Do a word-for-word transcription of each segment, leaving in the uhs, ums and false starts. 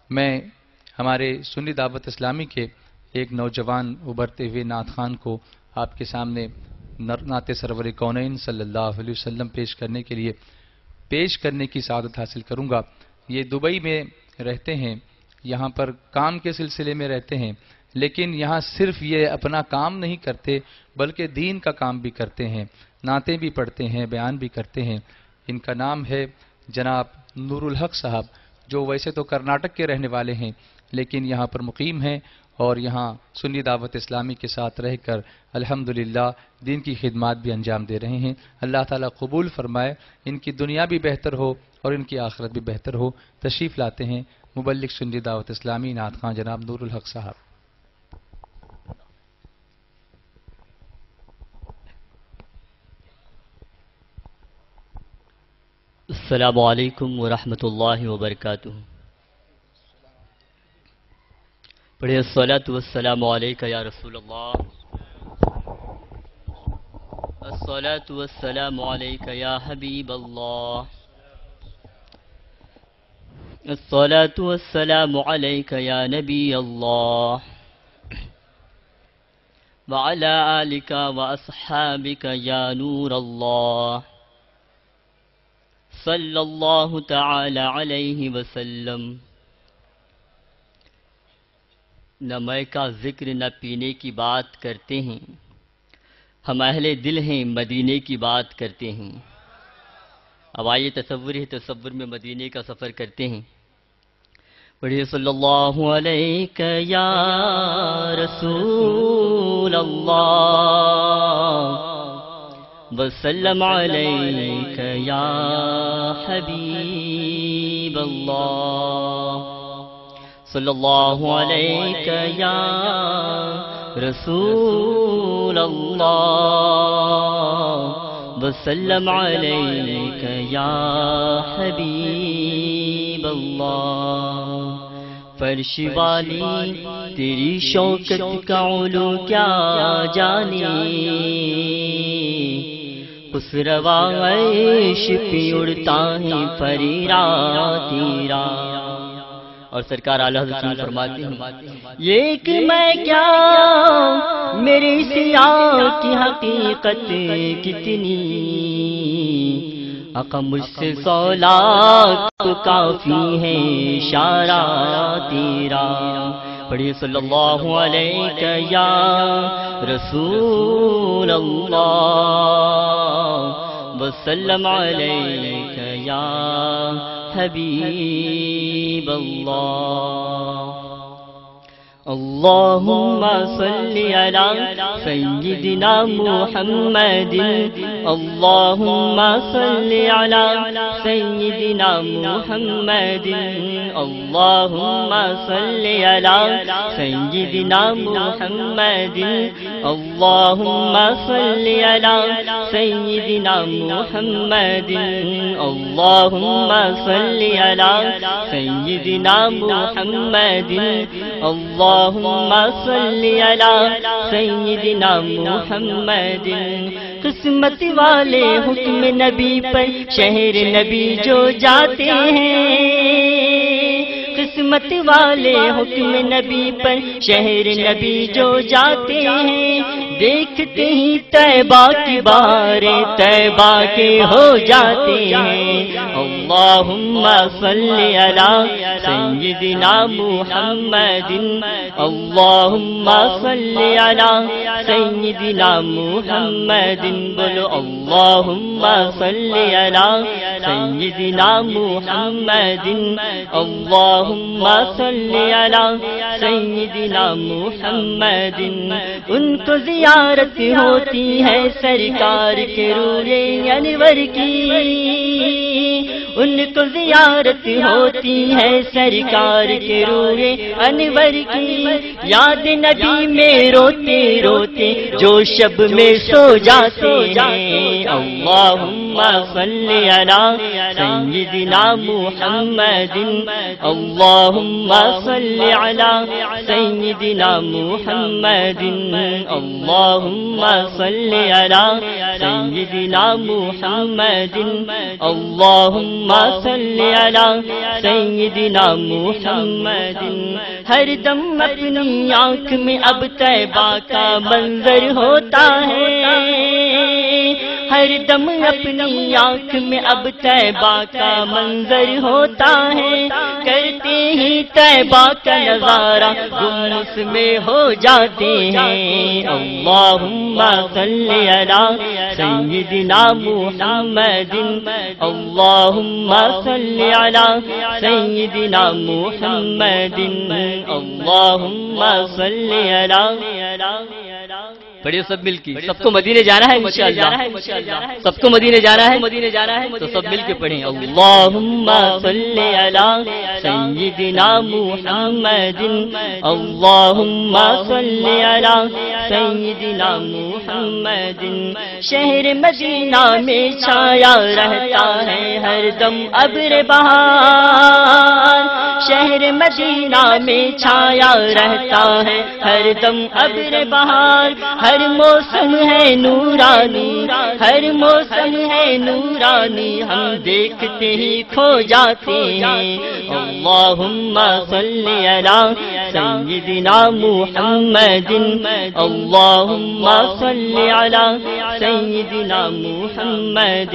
میں ہمارے سنی دعوت اسلامی کے ایک نوجوان ابھرتے ہوئے نعت خوان کو آپ کے سامنے نعت سرور کونین صلی اللہ علیہ وسلم پیش کرنے کے لیے پیش کرنے کی سعادت حاصل کروں گا۔ یہ دبئی میں رہتے ہیں، یہاں پر کام کے سلسلے میں رہتے ہیں، لیکن یہاں صرف یہ اپنا کام نہیں کرتے بلکہ دین کا کام بھی کرتے ہیں، نعتیں بھی پڑھتے ہیں، بیان بھی کرتے ہیں۔ ان کا نام ہے جناب نور الحق صاحب، جو ویسے تو کرناٹک کے رہنے والے ہیں لیکن یہاں پر مقیم ہیں اور یہاں سنی دعوت اسلامی کے ساتھ رہ کر الحمدللہ دین کی خدمات بھی انجام دے رہے ہیں۔ اللہ تعالیٰ قبول فرمائے، ان کی دنیا بھی بہتر ہو اور ان کی آخرت بھی بہتر ہو۔ تشریف لاتے ہیں مبلغ سنی دعوت اسلامی نعت خواں جناب نور الحق صاحب۔ السلام علیکم ورحمۃ اللہ وبرکاتہ۔ پڑھے الصلاۃ والسلام علیک یا رسول اللہ، الصلاۃ والسلام علیک یا حبیب اللہ، الصلاۃ والسلام علیک یا نبی اللہ، وعلی آلک واصحابک یا نور اللہ، صلی اللہ تعالی علیہ وسلم۔ نہ مے کا ذکر نہ پینے کی بات کرتے ہیں، ہم اہل دل ہیں مدینے کی بات کرتے ہیں۔ اب آئیے تصور ہے، تصور میں مدینے کا سفر کرتے ہیں۔ پڑھیے صلی اللہ علیہ یا رسول اللہ، وسلم علیک یا حبیب اللہ، صلی اللہ علیہ یا رسول اللہ، وسلم علیک یا حبیب اللہ۔ فرش والی تیری شوکت کا علو کیا جانے، خسروا عیش پہ اڑتا ہے فریرا تیرا۔ اور سرکار اعلیٰ حضرت فرماتے ہیں، یہ کہ میں کیا میرے سیاہ کی حقیقت کتنی، آقا مجھ سے سو لاکھ تو کافی ہے اشارہ تیرا۔ پڑھیے صلی اللہ علیہ یا رسول اللہ، وسلم علیک یا حبیب اللہ۔ اللہم صلی علی سیدنا محمد، اللہم صلی علی سیدنا محمد، اللہم صلی علی سیدنا محمد، اللہم صلی علی سیدنا محمد، اللہم صلی علی سیدنا محمد، اللہ اللہم صلی علی سیدنا محمد۔ قسمت والے حکم نبی پر شہر نبی جو جاتے ہیں، قسمت والے حکم نبی پر شہر نبی جو جاتے ہیں، دیکھتے ہی طیبہ کی بہاریں طیبہ کے ہو جاتے ہیں۔ اللہم صلی علی سیدنا محمد، اللہم صلی علی سیدنا محمد، بولو اللہم صلی علی سیدنا محمد، اللہم صلی علی سیدنا محمد۔ ان کو زیارت ہوتی ہے سرکار کے روئے انور کی، ان کو زیارت ہوتی ہے سرکار کے روئے انور کی، یاد نبی میں روتے روتے جو شب میں سو جاتے ہیں۔ اللہم صل علی سیدنا محمد اللہم صل علی سیدنا محمد اللہم صل علی سیدنا محمد اللہم صل علی سیدنا محمد ہر دم اپنی آنکھ میں اب طیبہ کا منظر ہوتا ہے ہر دم اپنی آنکھ میں اب طیبہ کا منظر ہوتا ہے کرتے ہی طیبہ کا نظارہ گم اس میں ہو جاتے ہیں اللہم صل علی سیدنا محمد اللہم صل علی سیدنا محمد اللہم صل علی پڑھیے سب مل کے سب کو مدینے جانا ہے انشاءاللہ سب کو مدینے جانا ہے مدینے جانا ہے تو سب مل کے پڑھیں اللہم صل علی سیدنا محمد اللہم صل علی سیدنا محمد شہر مدینہ میں چھایا رہتا ہے ہر دم ابر بہار شہر مدینہ میں چھایا رہتا ہے ہر دم ابر بہار ہر موسم ہے نورانی ہر موسم ہے نورانی ہم دیکھتے ہی کھو جاتے ہیں اللہم صل علی سیدنا محمد اللہم صل علی سیدنا محمد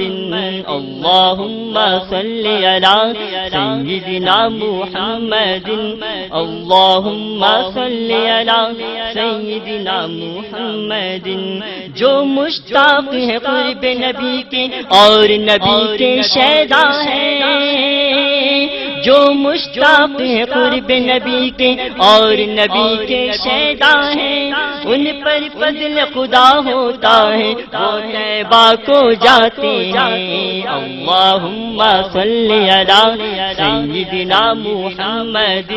اللہم صل علی سیدنا محمد اللہم صل علی سیدنا محمد جو مشتاق ہے قرب نبی کے اور نبی کے شیدا ہیں جو مشتاق ہے قرب نبی کے اور نبی کے شیدا ہیں ان پر فضل خدا ہوتا ہے وہ طیبہ کو جاتے ہیں اللہم صل علی سیدنا محمد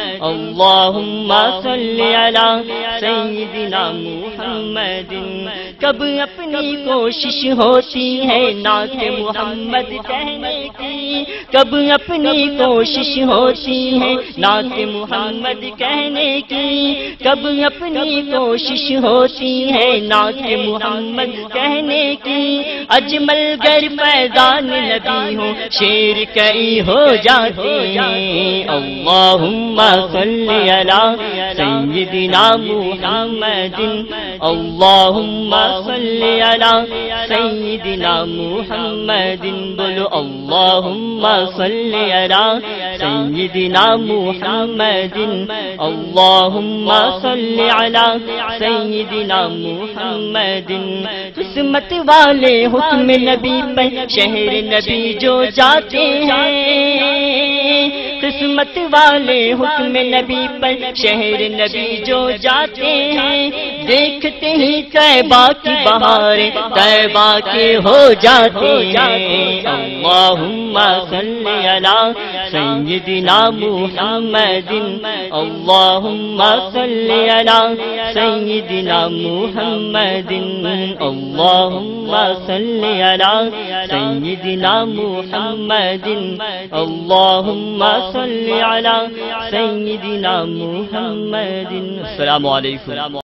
اللہم صل علی سیدنا محمد کب اپنی کوشش ہوتی ہے نعت محمد کہنے کی کب اپنی کوشش ہوتی ہے نعت محمد کہنے کی کب اپنی کوشش ہوتی ہے نعت محمد کہنے کی اجمل گر فیضان نبی ہو شیر کئی ہو جاتے ہیں اللہم صل علی سیدنا محمد اللہم صل علی سیدنا محمد بولو اللہم صل علی سیدنا محمد اللہم صل علی سیدنا محمد قسمت والے حکم نبی پر شہر نبی جو جاتے ہیں قسمت والے حکم نبی پر شہر نبی جو جاتے ہیں دیکھتے ہی طیبہ کی بہاریں طیبہ کے ہو جاتے ہیں اللہم صل علی سیدنا محمد اللہم صل علی سیدنا محمد اللہم صل علی سیدنا محمد اللہم صل علی سیدنا محمد السلام علیکم